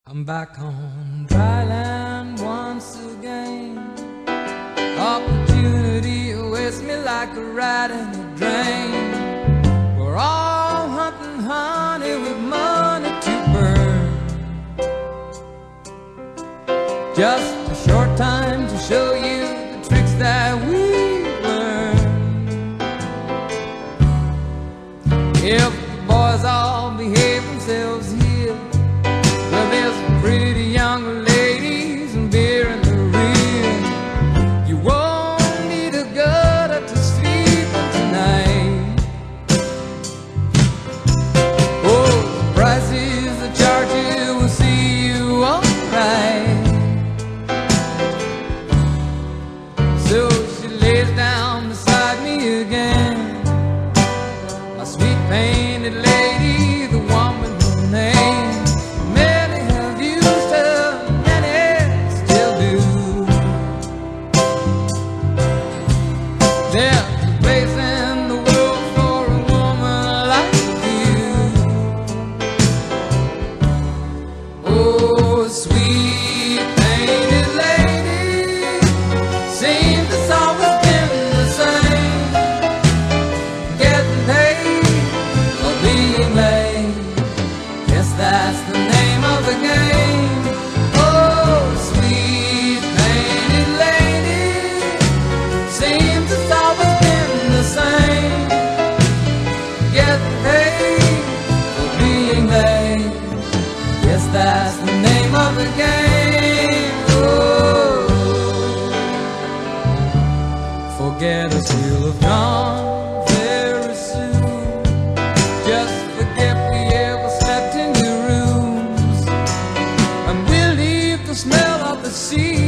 I'm back on dry land once again. Opportunity awaits me like a rat in a drain. We're all hunting honey with money to burn. Just a short time to show you the tricks that we learn. If the boys all behave themselves here, well, there's some pretty young ladies and beer in the rear. You won't need a gutter to sleep in tonight. Oh, the prices I charge you will see you alright. So she lays down beside me again, my sweet painted lady, the one with no name. There's a place in the world for a woman like you. Oh, sweet painted lady, seems it's always been the same. Getting paid or being late, guess that's the name of the game. Oh, sweet painted lady, seems it's always been the same. Getting paid for being late, yes, that's the name of the game. Oh, forget us, you'll have gone very soon. Just forget we ever slept in your rooms, and we'll leave the smell of the sea